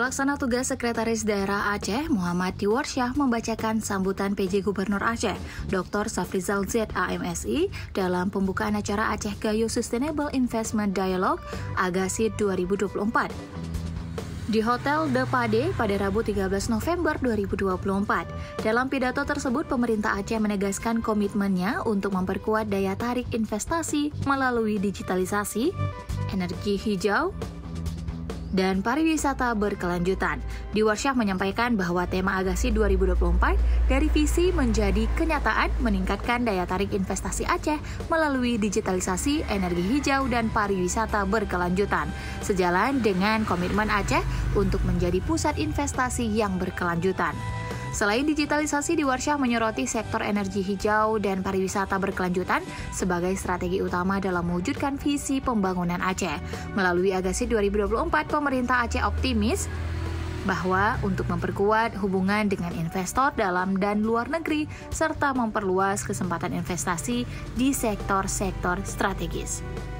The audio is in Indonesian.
Pelaksana tugas Sekretaris Daerah Aceh, Muhammad Tiwarsyah, membacakan sambutan PJ Gubernur Aceh, Dr. Safrizal Z. AMSI, dalam pembukaan acara Aceh Gayo Sustainable Investment Dialogue Agasid 2024 di Hotel De Pade pada Rabu 13 November 2024. Dalam pidato tersebut, pemerintah Aceh menegaskan komitmennya untuk memperkuat daya tarik investasi melalui digitalisasi, energi hijau, dan pariwisata berkelanjutan. Tiwarsyah menyampaikan bahwa tema Agasid 2024 dari visi menjadi kenyataan meningkatkan daya tarik investasi Aceh melalui digitalisasi, energi hijau, dan pariwisata berkelanjutan, sejalan dengan komitmen Aceh untuk menjadi pusat investasi yang berkelanjutan. Selain digitalisasi, Tiwarsyah menyoroti sektor energi hijau dan pariwisata berkelanjutan sebagai strategi utama dalam mewujudkan visi pembangunan Aceh. Melalui Agasid 2024, pemerintah Aceh optimis bahwa untuk memperkuat hubungan dengan investor dalam dan luar negeri serta memperluas kesempatan investasi di sektor-sektor strategis.